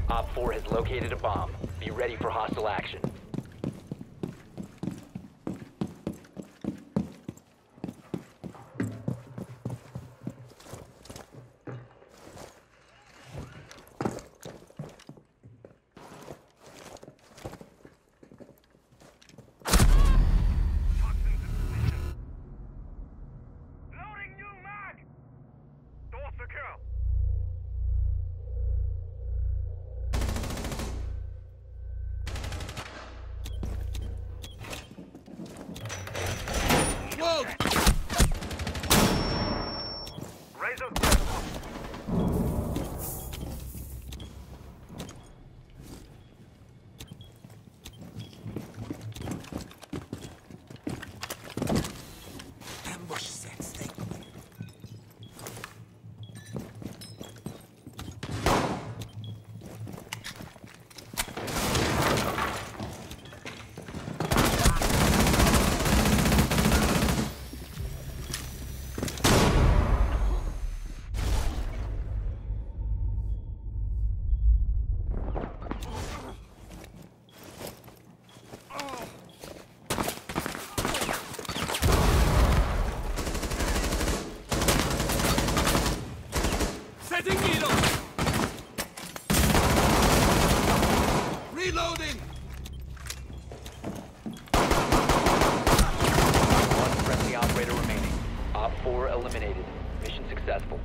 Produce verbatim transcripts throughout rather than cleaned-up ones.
Op four has located a bomb. Be ready for hostile action. Reloading! One friendly operator remaining. Op four eliminated. Mission successful.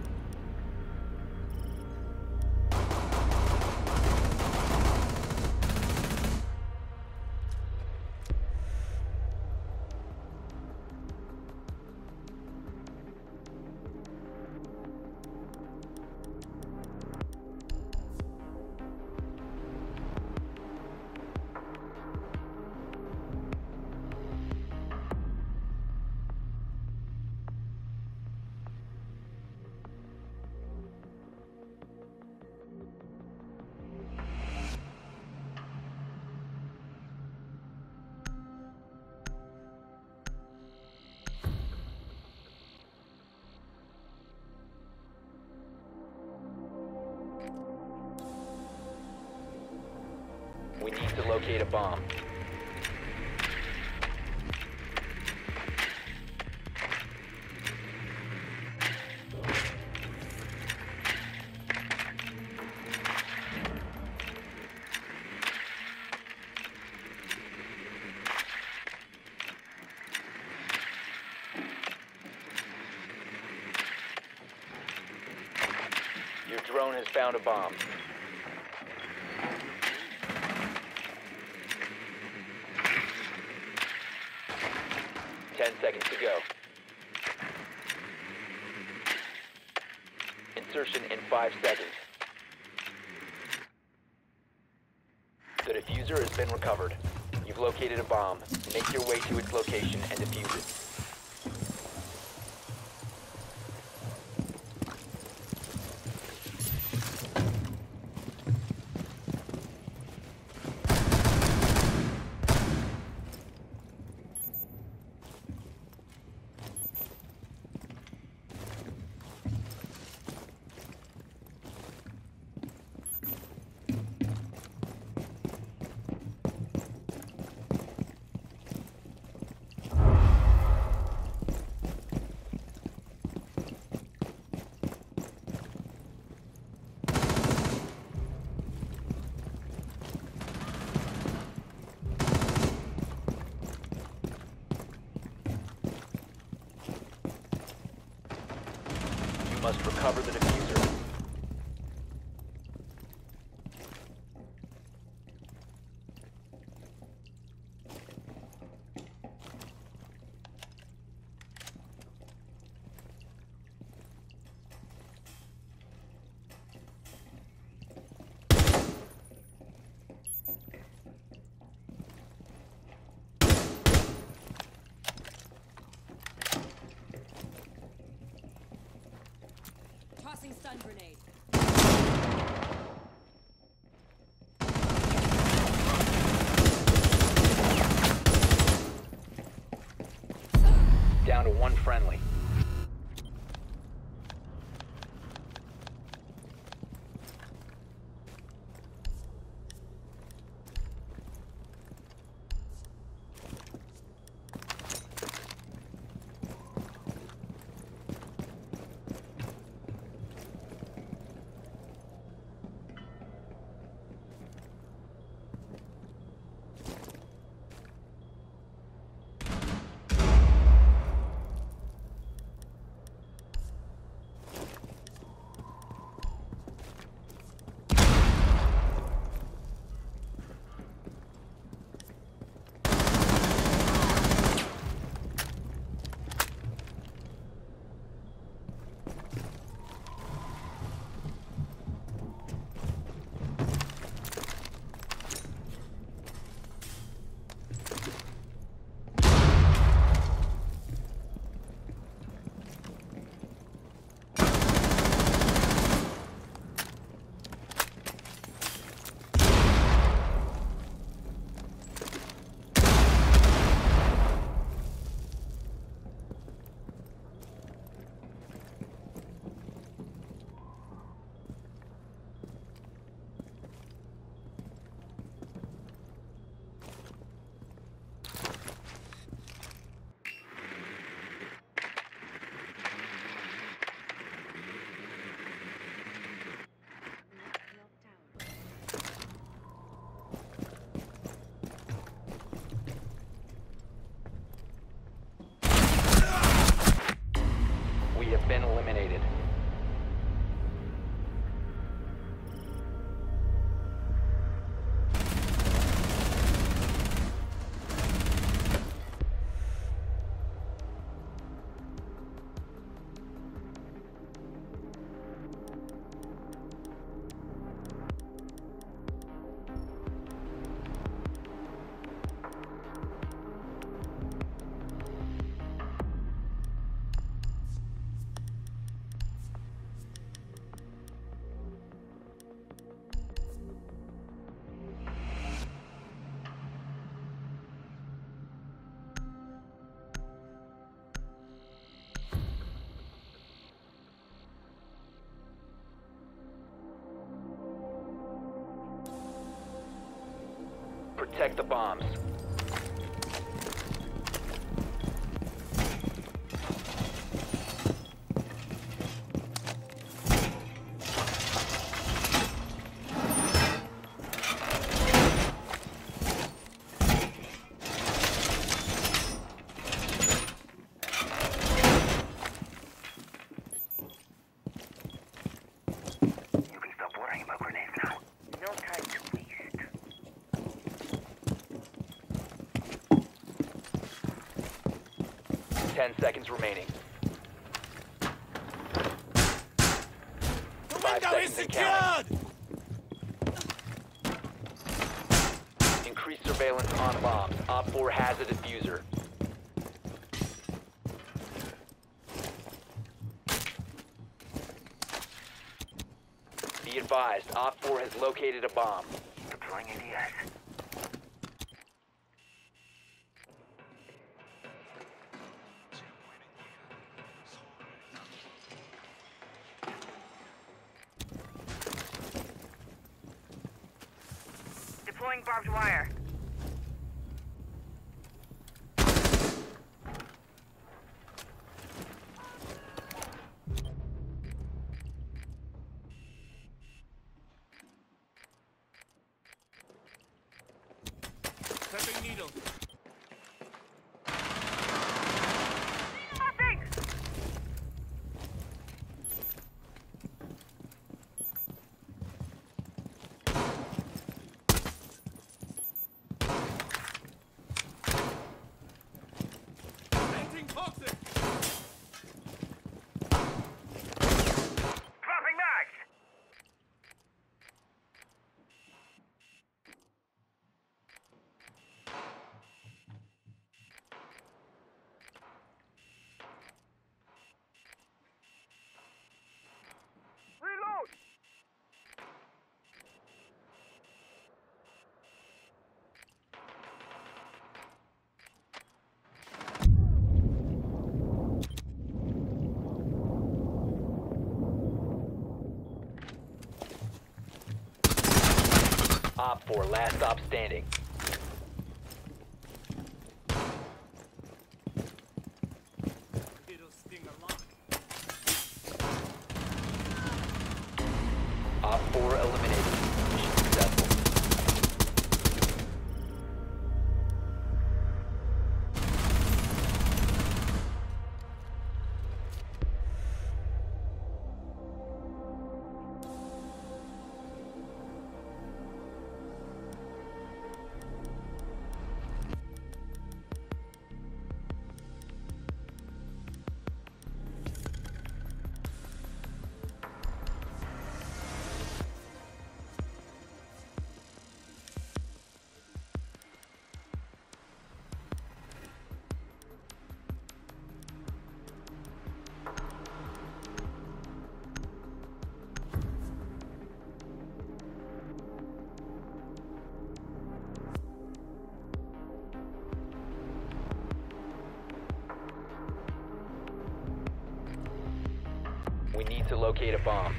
We need to locate a bomb. Your drone has found a bomb. Ten seconds to go. Insertion in five seconds. The diffuser has been recovered. You've located a bomb. Make your way to its location and defuse it. Must recover the diffuser. Tossing Protect the bombs. Ten seconds remaining. The Five window is seconds and counting. secured! Increase surveillance on bombs. Op four has a diffuser. Be advised, Op four has located a bomb. Deploying A D S. Deploying barbed wire. Stepping needle. Nothing! Planting toxic. Dropping mags! Reload! Op four, last stop standing. It'll sting a lot. Op four eliminated. Mission successful. We need to locate a bomb.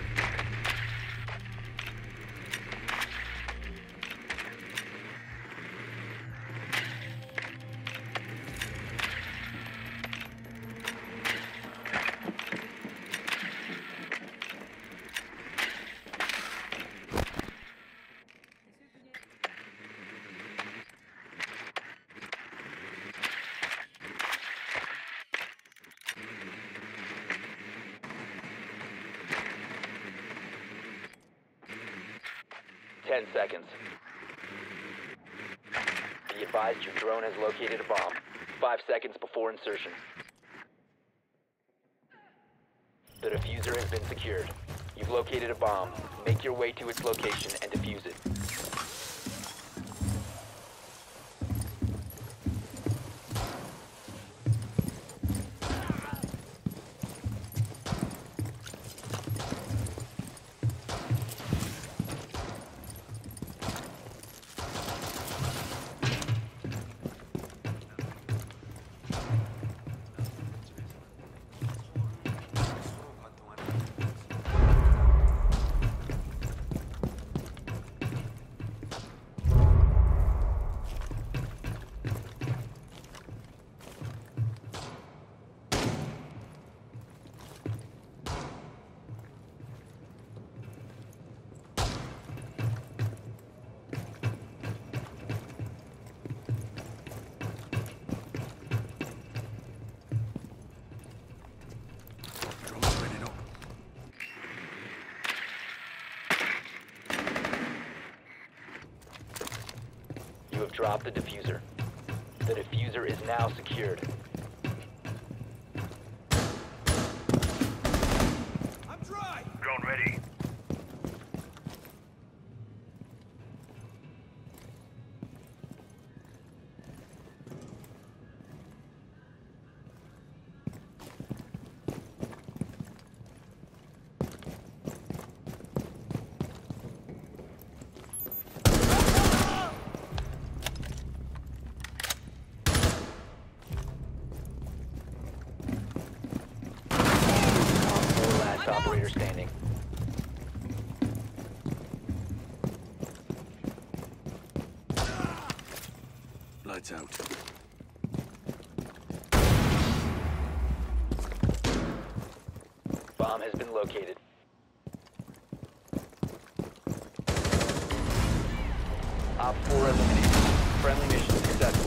Ten seconds. Be advised your drone has located a bomb. Five seconds before insertion. The diffuser has been secured. You've located a bomb. Make your way to its location and defuse it. You have dropped the diffuser. The diffuser is now secured. I'm dry. Drone ready. Four last operator standing. Lights out. Bomb has been located. Op four eliminated. Friendly mission successful.